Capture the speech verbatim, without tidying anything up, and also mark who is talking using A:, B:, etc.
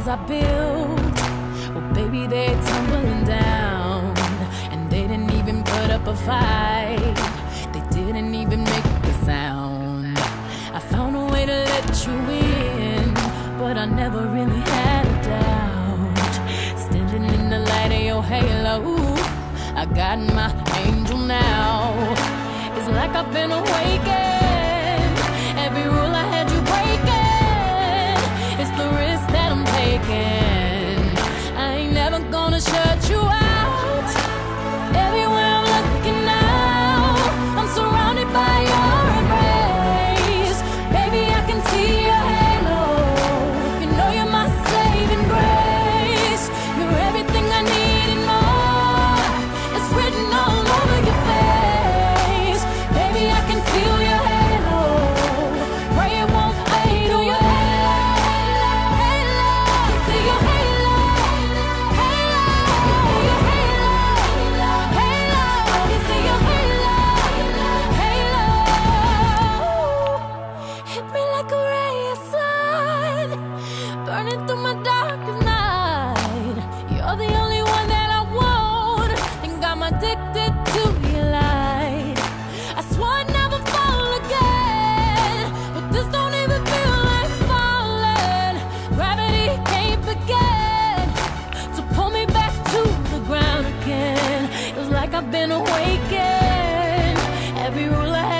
A: I built, well baby, they're tumbling down. And they didn't even put up a fight, they didn't even make a sound. I found a way to let you in, but I never really had a doubt. Standing in the light of your halo, I got my angel now. It's like I've been awakened. Every rule I had you breaking, it's the risk that I'm taking. I ain't never gonna shut you out. Everywhere I'm looking now, I'm surrounded by your embrace. Baby, I can see your halo. You know you're my saving grace. You're everything I need and more. It's written all over your face. Baby, I can feel your halo. Pray it won't fade away. See your halo, halo, your halo, halo. You see your halo, halo. Hit me like a ray of sun, burning through my darkest night. You're the only one that I want, think I'm addicted to your light. I swore I'd never fall again, but this don't even feel like falling. Gravity can't begin to pull me back to the ground again. It was like I've been awakened. Every rule I had